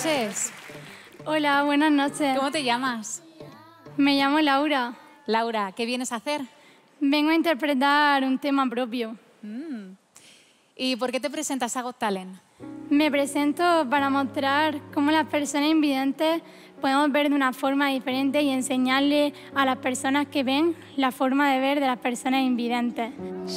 noches. Hola, buenas noches. ¿Cómo te llamas? Me llamo Laura. Laura, ¿qué vienes a hacer? Vengo a interpretar un tema propio. ¿Y por qué te presentas a Got Talent? Me presento para mostrar cómo las personas invidentes podemos ver de una forma diferente y enseñarle a las personas que ven la forma de ver de las personas invidentes.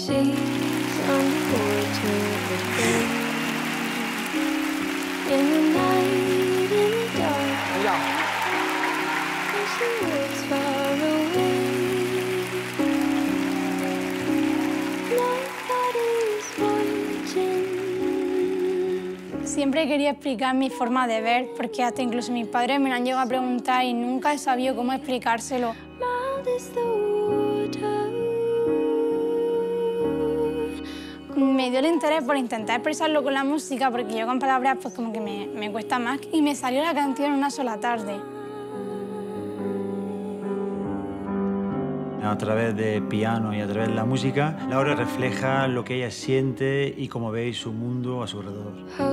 Siempre quería explicar mi forma de ver, porque hasta incluso mis padres me lo han llegado a preguntar y nunca he sabido cómo explicárselo. Me dio el interés por intentar expresarlo con la música, porque yo con palabras pues como que me cuesta más, y me salió la canción en una sola tarde. A través de piano y a través de la música, Laura refleja lo que ella siente y cómo ve su mundo a su alrededor.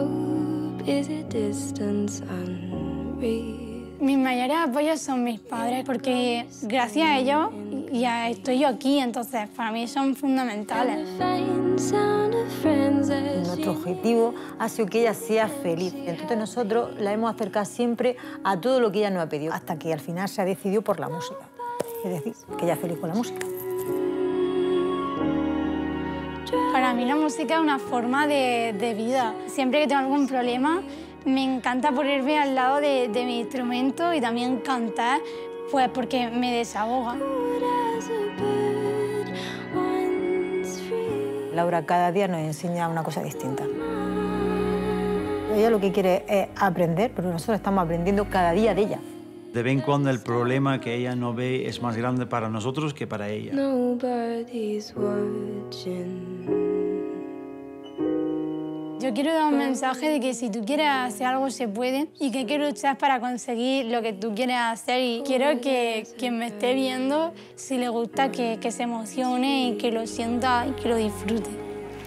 Mis mayores apoyos son mis padres, porque gracias a ellos ya estoy yo aquí, entonces para mí son fundamentales. Nuestro objetivo ha sido que ella sea feliz. Entonces nosotros la hemos acercado siempre a todo lo que ella nos ha pedido, hasta que al final se ha decidido por la música. Es decir, que ella es feliz con la música. Para mí la música es una forma de vida. Siempre que tengo algún problema, me encanta ponerme al lado de mi instrumento y también cantar, pues porque me desahoga. Laura cada día nos enseña una cosa distinta. Ella lo que quiere es aprender, pero nosotros estamos aprendiendo cada día de ella. De vez en cuando el problema que ella no ve es más grande para nosotros que para ella. Yo quiero dar un mensaje de que si tú quieres hacer algo se puede y que hay que luchar para conseguir lo que tú quieres hacer, y quiero que quien me esté viendo, si le gusta, que se emocione y que lo sienta y que lo disfrute.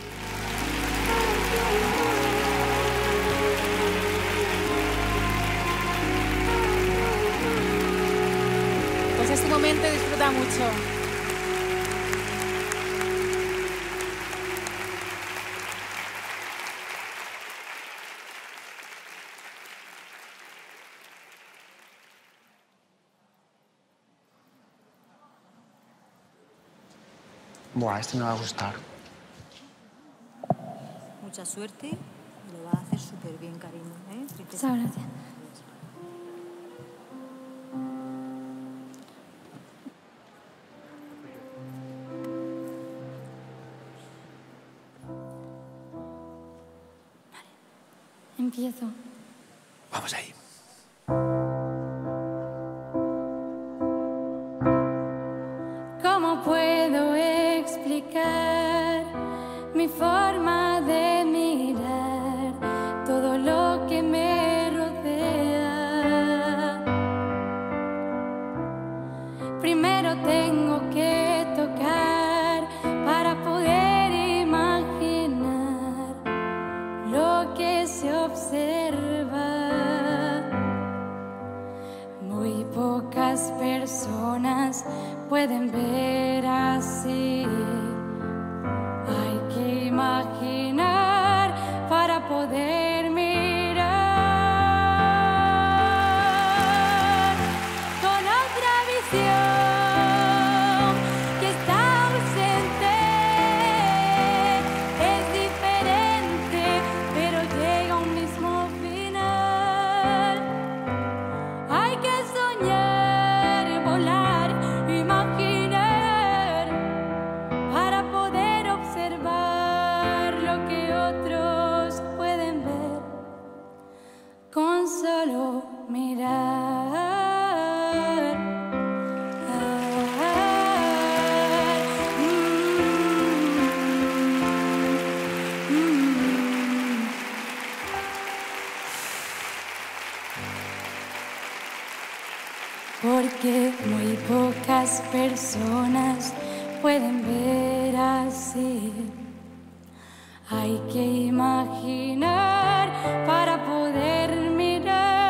Pues este momento disfruta mucho. Buah, este me va a gustar. Mucha suerte y lo vas a hacer súper bien, cariño, ¿eh? Muchas gracias. Empiezo. Vamos ahí. ¿Cómo puedo explicar mi forma de mirar todo lo que me rodea? Primero tengo que tocar para poder imaginar lo que se observa. Muy pocas personas pueden ver así. Hay que imaginar para poder mirar con otra visión que está ausente. Es diferente, pero llega a un mismo final. Hay que soñar, volar, imaginar para poder observar lo que otros pueden ver con solo mirar. Porque muy pocas personas pueden ver así. Hay que imaginar para poder mirar.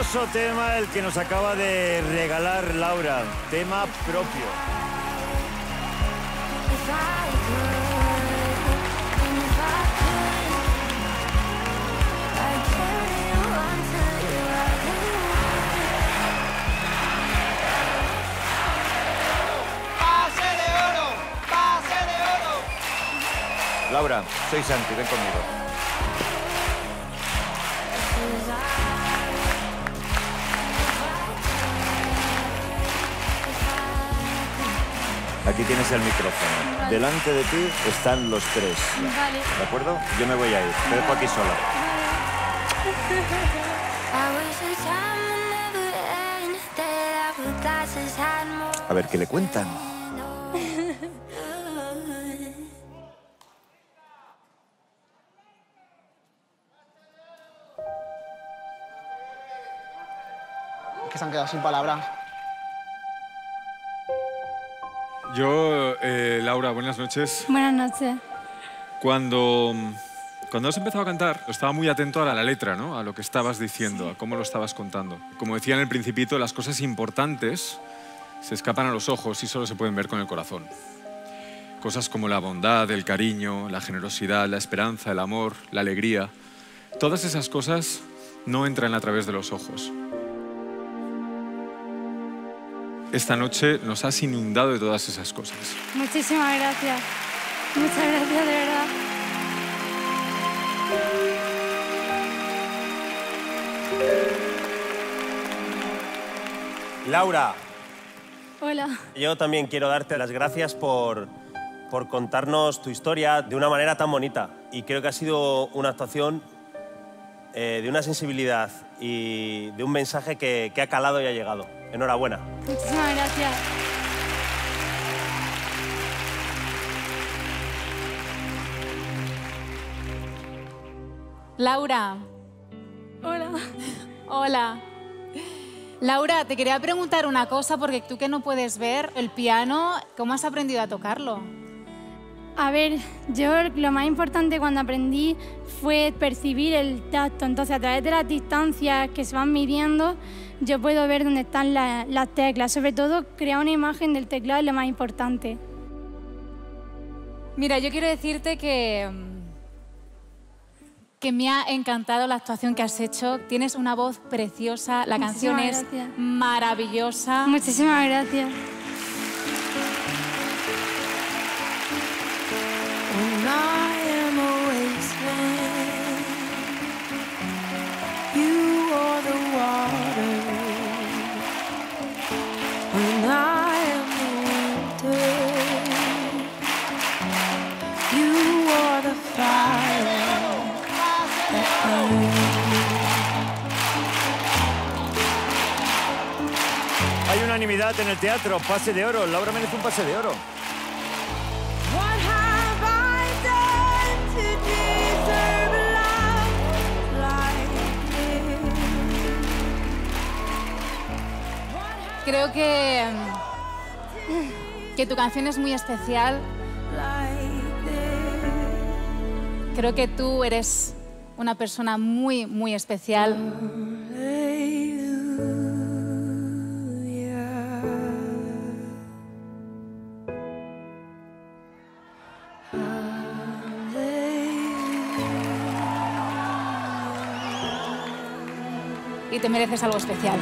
Hermoso tema el que nos acaba de regalar Laura, tema propio. Laura, soy Santi, ven conmigo. Aquí tienes el micrófono. Vale. Delante de ti están los tres. Vale. ¿De acuerdo? Yo me voy a ir. Te dejo aquí sola. A ver, ¿qué le cuentan? Que se han quedado sin palabras. Yo, Laura, buenas noches. Buenas noches. Cuando has empezado a cantar, estaba muy atento a la letra, ¿no? A lo que estabas diciendo, a cómo lo estabas contando. Como decía en el Principito, las cosas importantes se escapan a los ojos y solo se pueden ver con el corazón. Cosas como la bondad, el cariño, la generosidad, la esperanza, el amor, la alegría. Todas esas cosas no entran a través de los ojos. Esta noche nos has inundado de todas esas cosas. Muchísimas gracias. Muchas gracias, de verdad. Laura. Hola. Yo también quiero darte las gracias por contarnos tu historia de una manera tan bonita. Y creo que ha sido una actuación de una sensibilidad y de un mensaje que ha calado y ha llegado. Enhorabuena. Muchísimas gracias. Laura. Hola. Hola. Laura, te quería preguntar una cosa, porque tú que no puedes ver el piano, ¿cómo has aprendido a tocarlo? A ver, yo lo más importante cuando aprendí fue percibir el tacto. Entonces, a través de las distancias que se van midiendo, yo puedo ver dónde están las teclas. Sobre todo, crear una imagen del teclado es lo más importante. Mira, yo quiero decirte que me ha encantado la actuación que has hecho. Tienes una voz preciosa, la canción es maravillosa. Muchísimas gracias. Hay unanimidad en el teatro, pase de oro. Laura merece un pase de oro. Creo que tu canción es muy especial. Creo que tú eres una persona muy, muy especial. Y te mereces algo especial.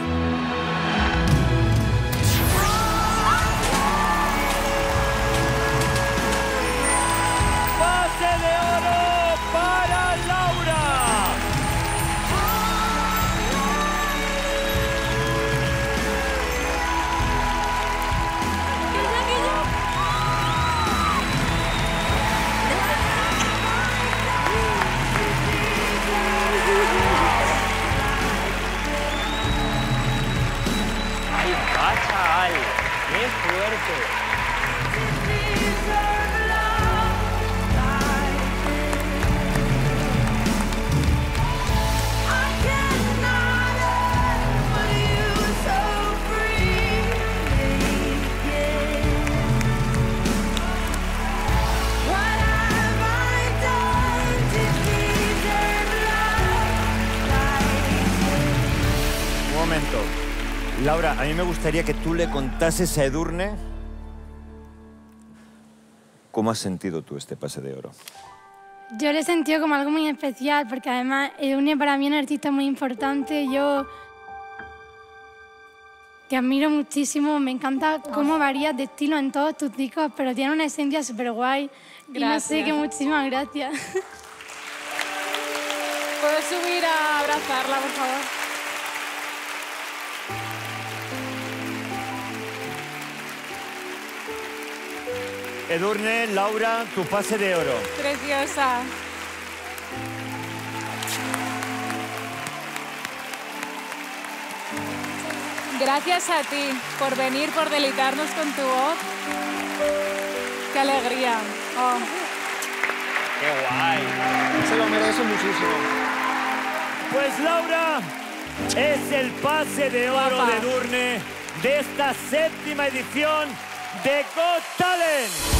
¡Pase de oro para Laura! ¡Ay, va, chaval! ¡Qué fuerte! Laura, a mí me gustaría que tú le contases a Edurne cómo has sentido tú este pase de oro. Yo lo he sentido como algo muy especial, porque además Edurne para mí es un artista muy importante. Yo te admiro muchísimo, me encanta cómo varías de estilo en todos tus discos, pero tiene una esencia súper guay. Y no sé, que muchísimas gracias. ¿Puedo subir a abrazarla, por favor? Edurne, Laura, tu pase de oro. Preciosa. Gracias a ti por venir, por deleitarnos con tu voz. ¡Qué alegría! Oh. ¡Qué guay! Se lo merece muchísimo. Pues Laura, es el pase de oro de Edurne de esta 7ª edición de Got Talent.